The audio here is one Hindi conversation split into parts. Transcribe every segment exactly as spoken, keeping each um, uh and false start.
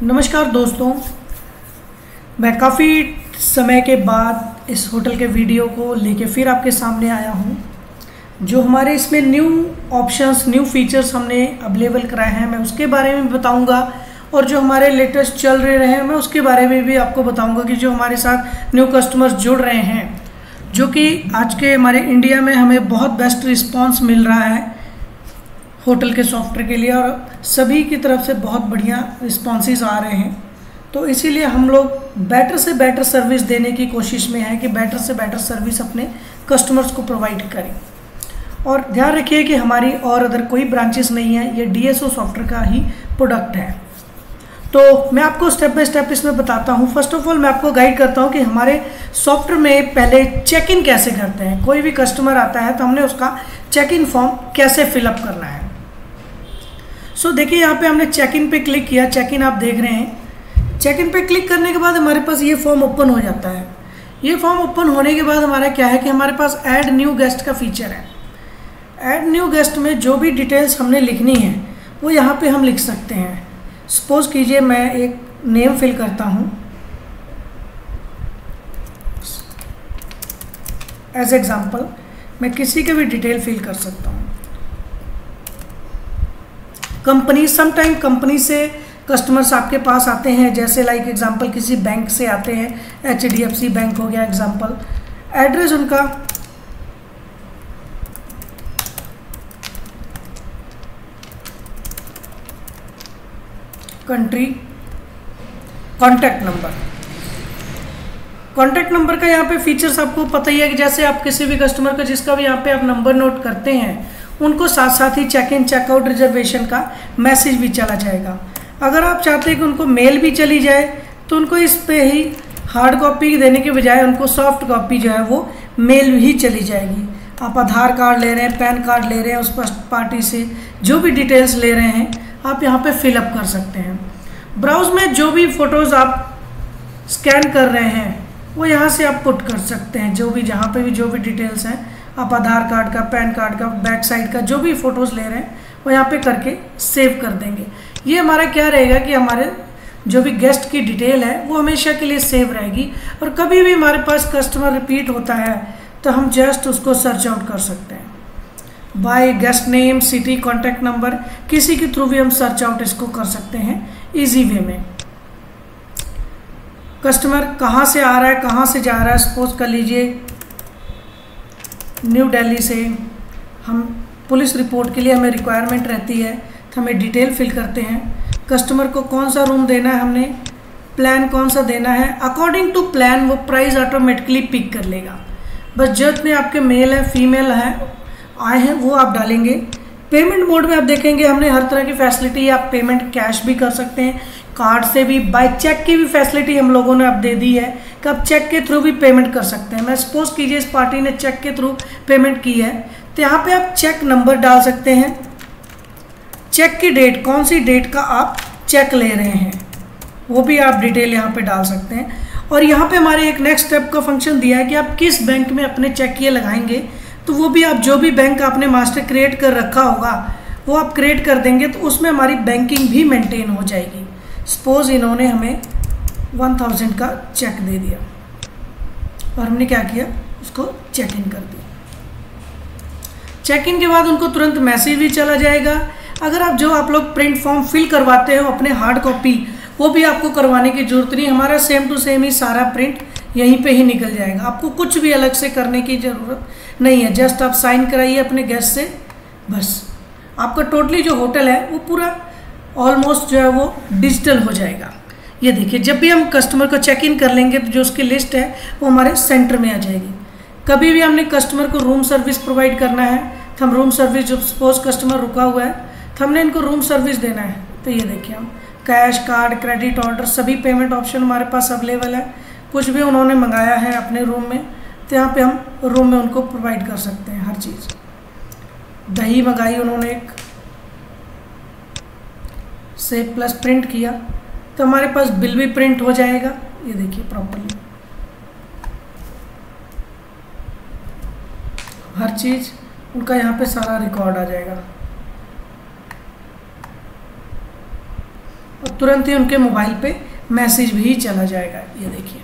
नमस्कार दोस्तों, मैं काफ़ी समय के बाद इस होटल के वीडियो को लेके फिर आपके सामने आया हूँ। जो हमारे इसमें न्यू ऑप्शंस, न्यू फीचर्स हमने अवेलेबल कराए हैं, मैं उसके बारे में बताऊँगा। और जो हमारे लेटेस्ट चल रहे हैं मैं उसके बारे में भी आपको बताऊँगा कि जो हमारे साथ न्यू कस्टमर्स जुड़ रहे हैं, जो कि आज के हमारे इंडिया में हमें बहुत बेस्ट रिस्पॉन्स मिल रहा है होटल के सॉफ्टवेयर के लिए, और सभी की तरफ से बहुत बढ़िया रिस्पॉन्सेज आ रहे हैं। तो इसीलिए हम लोग बेटर से बेटर सर्विस देने की कोशिश में हैं कि बेटर से बेटर सर्विस अपने कस्टमर्स को प्रोवाइड करें। और ध्यान रखिए कि हमारी और अदर कोई ब्रांचेस नहीं है, ये डीएसओ सॉफ्टवेयर का ही प्रोडक्ट है। तो मैं आपको स्टेप बाय स्टेप इसमें बताता हूँ। फर्स्ट ऑफ ऑल मैं आपको गाइड करता हूँ कि हमारे सॉफ्टवेयर में पहले चेक इन कैसे करते हैं। कोई भी कस्टमर आता है तो हमने उसका चेक इन फॉर्म कैसे फिलअप करना है। सो so, देखिए यहाँ पे हमने चेक इन पे क्लिक किया। चेक इन आप देख रहे हैं। चेक इन पे क्लिक करने के बाद हमारे पास ये फॉर्म ओपन हो जाता है। ये फॉर्म ओपन होने के बाद हमारा क्या है कि हमारे पास ऐड न्यू गेस्ट का फीचर है। ऐड न्यू गेस्ट में जो भी डिटेल्स हमने लिखनी है वो यहाँ पे हम लिख सकते हैं। सपोज कीजिए मैं एक नेम फिल करता हूँ एज एग्जाम्पल, मैं किसी के भी डिटेल फिल कर सकता हूँ। कंपनी, समटाइम कंपनी से कस्टमर्स आपके पास आते हैं, जैसे लाइक एग्जांपल किसी बैंक से आते हैं, H D F C bank हो गया एग्जांपल। एड्रेस उनका country, contact number. Contact number का यहाँ पे फीचर्स आपको पता ही है कि जैसे आप किसी भी कस्टमर का जिसका भी यहाँ पे आप नंबर नोट करते हैं उनको साथ साथ ही चेक इन चेकआउट रिजर्वेशन का मैसेज भी चला जाएगा। अगर आप चाहते हैं कि उनको मेल भी चली जाए तो उनको इस पे ही हार्ड कॉपी देने के बजाय उनको सॉफ्ट कॉपी जो है वो मेल ही चली जाएगी। आप आधार कार्ड ले रहे हैं, पैन कार्ड ले रहे हैं, उस पार्टी से जो भी डिटेल्स ले रहे हैं आप यहाँ पे फिलअप कर सकते हैं। ब्राउज में जो भी फ़ोटोज़ आप स्कैन कर रहे हैं वो यहाँ से आप पुट कर सकते हैं। जो भी जहाँ पे भी जो भी डिटेल्स हैं, आप आधार कार्ड का, पैन कार्ड का, बैक साइड का जो भी फ़ोटोज़ ले रहे हैं वो यहाँ पे करके सेव कर देंगे। ये हमारा क्या रहेगा कि हमारे जो भी गेस्ट की डिटेल है वो हमेशा के लिए सेव रहेगी, और कभी भी हमारे पास कस्टमर रिपीट होता है तो हम जस्ट उसको सर्च आउट कर सकते हैं by guest name, city, contact number, किसी के थ्रू भी हम सर्च आउट इसको कर सकते हैं ईजी वे में। कस्टमर कहाँ से आ रहा है, कहाँ से जा रहा है, सपोज कर लीजिए न्यू दिल्ली से, हम पुलिस रिपोर्ट के लिए हमें रिक्वायरमेंट रहती है तो हमें डिटेल फिल करते हैं। कस्टमर को कौन सा रूम देना है, हमने प्लान कौन सा देना है, अकॉर्डिंग टू प्लान वो प्राइस ऑटोमेटिकली पिक कर लेगा। बस जितने आपके मेल है, फीमेल है, आए हैं वो आप डालेंगे। पेमेंट मोड में आप देखेंगे हमने हर तरह की फैसिलिटी, आप पेमेंट कैश भी कर सकते हैं, कार्ड से भी, बाय चेक की भी फैसिलिटी हम लोगों ने अब दे दी है कि आप चेक के थ्रू भी पेमेंट कर सकते हैं। मैं सपोज कीजिए इस पार्टी ने चेक के थ्रू पेमेंट की है तो यहाँ पे आप चेक नंबर डाल सकते हैं, चेक की डेट, कौन सी डेट का आप चेक ले रहे हैं वो भी आप डिटेल यहाँ पे डाल सकते हैं। और यहाँ पे हमारे एक नेक्स्ट स्टेप का फंक्शन दिया है कि आप किस बैंक में अपने चेक ये लगाएंगे, तो वो भी आप जो भी बैंक आपने मास्टर क्रिएट कर रखा होगा वो आप क्रिएट कर देंगे तो उसमें हमारी बैंकिंग भी मेंटेन हो जाएगी। सपोज इन्होंने हमें वन थाउजेंड का चेक दे दिया और हमने क्या किया, उसको चेक इन कर दिया। चेक इन के बाद उनको तुरंत मैसेज भी चला जाएगा। अगर आप जो आप लोग प्रिंट फॉर्म फिल करवाते हो अपने हार्ड कॉपी, वो भी आपको करवाने की जरूरत नहीं, हमारा सेम टू सेम ही सारा प्रिंट यहीं पे ही निकल जाएगा। आपको कुछ भी अलग से करने की ज़रूरत नहीं है, जस्ट आप साइन कराइए अपने गेस्ट से, बस आपका टोटली जो होटल है वो पूरा ऑलमोस्ट जो है वो डिजिटल हो जाएगा। ये देखिए, जब भी हम कस्टमर को चेक इन कर लेंगे तो जो उसकी लिस्ट है वो हमारे सेंटर में आ जाएगी। कभी भी हमने कस्टमर को रूम सर्विस प्रोवाइड करना है तो हम रूम सर्विस, जो सपोज कस्टमर रुका हुआ है तो हमने इनको रूम सर्विस देना है तो ये देखिए हम कैश, कार्ड, क्रेडिट, ऑर्डर सभी पेमेंट ऑप्शन हमारे पास अवेलेबल है। कुछ भी उन्होंने मंगाया है अपने रूम में तो यहाँ पे हम रूम में उनको प्रोवाइड कर सकते हैं हर चीज़। दही मंगाई उन्होंने एक से प्लस प्रिंट किया तो हमारे पास बिल भी प्रिंट हो जाएगा। ये देखिए प्रॉपर्ली हर चीज़ उनका यहाँ पे सारा रिकॉर्ड आ जाएगा। तुरंत ही उनके मोबाइल पे मैसेज भी चला जाएगा। ये देखिए,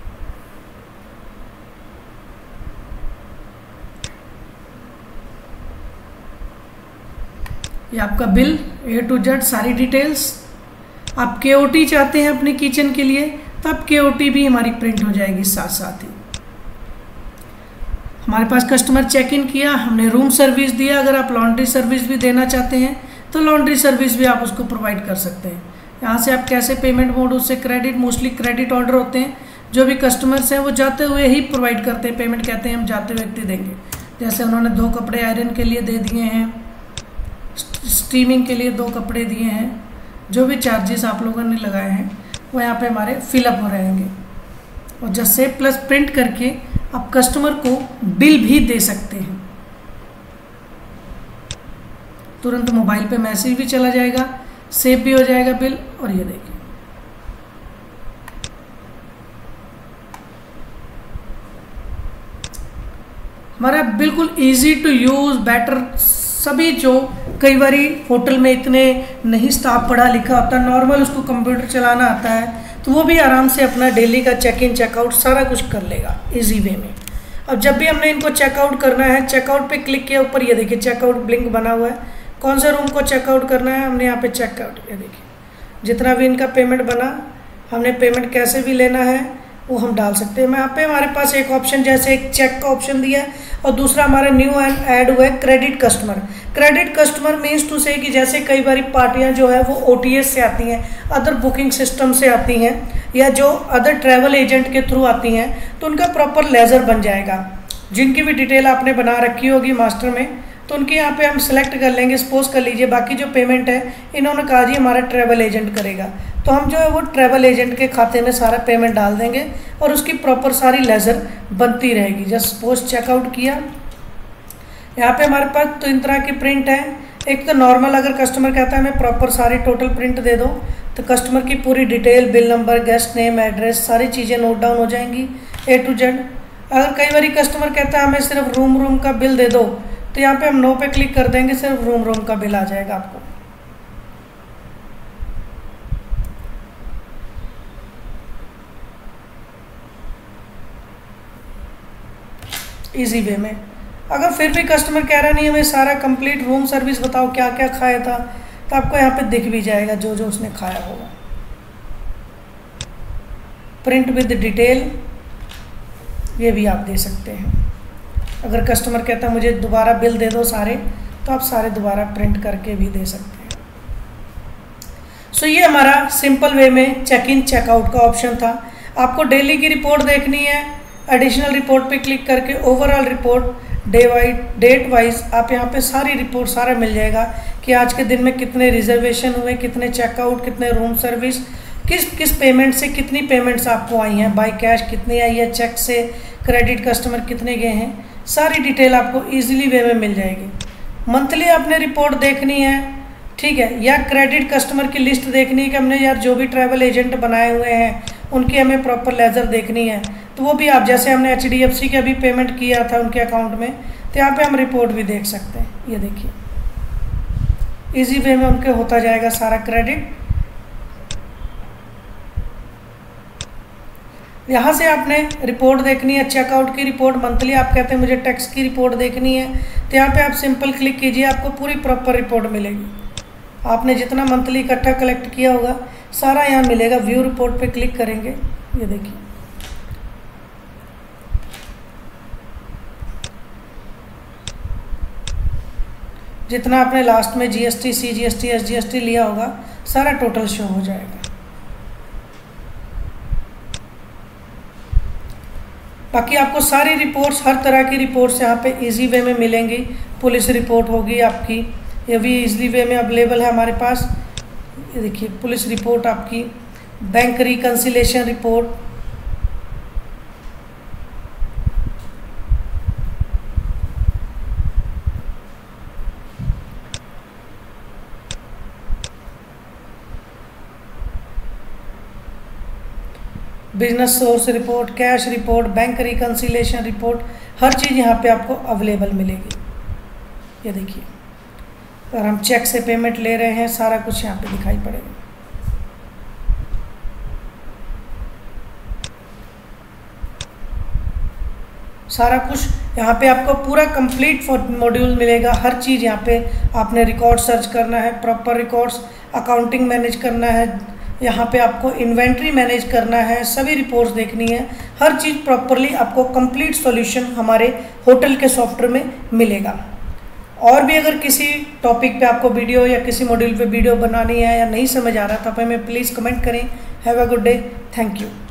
ये आपका बिल ए टू जेड सारी डिटेल्स। आप के ओ टी चाहते हैं अपने किचन के लिए, तब के ओ टी भी हमारी प्रिंट हो जाएगी साथ साथ ही। हमारे पास कस्टमर चेक इन किया, हमने रूम सर्विस दिया। अगर आप लॉन्ड्री सर्विस भी देना चाहते हैं तो लॉन्ड्री सर्विस भी आप उसको प्रोवाइड कर सकते हैं। यहाँ से आप कैसे पेमेंट मोड, उससे क्रेडिट, मोस्टली क्रेडिट ऑर्डर होते हैं जो भी कस्टमर्स हैं वो जाते हुए ही प्रोवाइड करते हैं पेमेंट, कहते हैं हम जाते हुए व्यक्ति देंगे। जैसे उन्होंने दो कपड़े आयरन के लिए दे दिए हैं, स्टीमिंग के लिए दो कपड़े दिए हैं, जो भी चार्जेस आप लोगों ने लगाए हैं वो यहाँ पे हमारे फिलअप हो रहेंगे। और जस्ट सेव प्लस प्रिंट करके आप कस्टमर को बिल भी दे सकते हैं। तुरंत मोबाइल पे मैसेज भी चला जाएगा, सेव भी हो जाएगा बिल। और ये देखिए, हमारा बिल्कुल इजी टू यूज, बेटर। सभी जो कई बारी होटल में इतने नहीं स्टाफ पढ़ा लिखा होता, नॉर्मल उसको कंप्यूटर चलाना आता है, तो वो भी आराम से अपना डेली का चेक इन चेकआउट सारा कुछ कर लेगा इजी वे में। अब जब भी हमने इनको चेकआउट करना है, चेकआउट पे क्लिक किया, ऊपर ये देखिए चेकआउट ब्लिंक बना हुआ है। कौन से रूम को चेकआउट करना है, हमने यहाँ पे चेकआउट, ये देखिए जितना भी इनका पेमेंट बना, हमने पेमेंट कैसे भी लेना है वो हम डाल सकते हैं। यहाँ पे हमारे पास एक ऑप्शन, जैसे एक चेक का ऑप्शन दिया है और दूसरा हमारा न्यू एंड ऐड हुआ है credit customer. Credit customer means to से कि जैसे कई बारी पार्टियां जो है वो ओ टी एस से आती हैं, अदर बुकिंग सिस्टम से आती हैं, या जो अदर ट्रैवल एजेंट के थ्रू आती हैं, तो उनका प्रॉपर लेजर बन जाएगा। जिनकी भी डिटेल आपने बना रखी होगी मास्टर में, तो उनके यहाँ पे हम सिलेक्ट कर लेंगे। सपोज कर लीजिए बाकी जो पेमेंट है इन्होंने कहा जी हमारा ट्रैवल एजेंट करेगा, तो हम जो है वो ट्रैवल एजेंट के खाते में सारा पेमेंट डाल देंगे और उसकी प्रॉपर सारी लेजर बनती रहेगी। जस्ट सपोज चेकआउट किया, यहाँ पे हमारे पास तीन तरह की प्रिंट है। एक तो नॉर्मल, अगर कस्टमर कहता है हमें प्रॉपर सारी टोटल प्रिंट दे दो, तो कस्टमर की पूरी detail, bill number, guest name, address, सारी चीज़ें नोट डाउन हो जाएंगी ए टू जेड। अगर कई बार कस्टमर कहता है हमें सिर्फ रूम रूम का बिल दे दो, तो यहाँ पे हम नो पे क्लिक कर देंगे, सिर्फ रूम रूम का बिल आ जाएगा आपको। इजी वे में। अगर फिर भी कस्टमर कह रहा नहीं हमें सारा कंप्लीट रूम सर्विस बताओ, क्या क्या खाया था, तो आपको यहाँ पे दिख भी जाएगा जो जो उसने खाया होगा। प्रिंट विद डिटेल, ये भी आप दे सकते हैं। अगर कस्टमर कहता है मुझे दोबारा बिल दे दो सारे, तो आप सारे दोबारा प्रिंट करके भी दे सकते हैं। सो so, ये हमारा सिंपल वे में चेक इन चेकआउट का ऑप्शन था। आपको डेली की रिपोर्ट देखनी है, एडिशनल रिपोर्ट पे क्लिक करके overall report day wise date wise आप यहाँ पे सारी रिपोर्ट सारा मिल जाएगा कि आज के दिन में कितने रिजर्वेशन हुए, कितने चेकआउट, कितने रूम सर्विस, किस किस पेमेंट से कितनी पेमेंट्स आपको आई हैं, बाय कैश कितनी आई है, चेक से, क्रेडिट कस्टमर कितने गए हैं, सारी डिटेल आपको इजीली वे में मिल जाएगी। मंथली आपने रिपोर्ट देखनी है, ठीक है, या क्रेडिट कस्टमर की लिस्ट देखनी है कि हमने यार जो भी ट्रैवल एजेंट बनाए हुए हैं उनकी हमें प्रॉपर लेजर देखनी है, तो वो भी आप, जैसे हमने एच डी एफ सी का भी पेमेंट किया था उनके अकाउंट में, तो यहाँ पे हम रिपोर्ट भी देख सकते हैं। ये देखिए इजी वे में उनके होता जाएगा सारा क्रेडिट। यहाँ से आपने रिपोर्ट देखनी है, चेकआउट की रिपोर्ट, मंथली आप कहते हैं मुझे टैक्स की रिपोर्ट देखनी है, तो यहाँ पे आप सिंपल क्लिक कीजिए, आपको पूरी प्रॉपर रिपोर्ट मिलेगी। आपने जितना मंथली इकट्ठा कलेक्ट किया होगा सारा यहाँ मिलेगा। व्यू रिपोर्ट पे क्लिक करेंगे, ये देखिए जितना आपने लास्ट में जीएसटी, सीजीएसटी, एसजीएसटी लिया होगा सारा टोटल शो हो जाएगा। बाकी आपको सारी रिपोर्ट्स, हर तरह की रिपोर्ट्स यहाँ पे इजी वे में मिलेंगी। पुलिस रिपोर्ट होगी आपकी, ये भी इजी वे में अवेलेबल है हमारे पास। ये देखिए पुलिस रिपोर्ट आपकी, bank reconciliation report, business source report, cash report, bank reconciliation report, हर चीज़ यहाँ पे आपको अवेलेबल मिलेगी। ये देखिए अगर हम चेक से पेमेंट ले रहे हैं सारा कुछ यहाँ पे दिखाई पड़ेगा। सारा कुछ यहाँ पे आपको पूरा कंप्लीट मॉड्यूल मिलेगा। हर चीज़ यहाँ पे आपने रिकॉर्ड सर्च करना है, प्रॉपर रिकॉर्ड्स, अकाउंटिंग मैनेज करना है, यहाँ पे आपको इन्वेंट्री मैनेज करना है, सभी रिपोर्ट्स देखनी है, हर चीज़ प्रॉपरली आपको कंप्लीट सॉल्यूशन हमारे होटल के सॉफ्टवेयर में मिलेगा। और भी अगर किसी टॉपिक पे आपको वीडियो या किसी मॉड्यूल पे वीडियो बनानी है या नहीं समझ आ रहा तो आप हमें प्लीज़ कमेंट करें। Have a good day, thank you.